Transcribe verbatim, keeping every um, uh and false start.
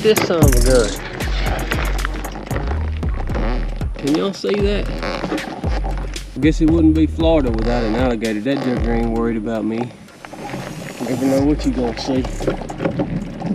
this son of a gun. Can y'all see that? I guess it wouldn't be Florida without an alligator. That jugger ain't worried about me. Never know what you gonna see.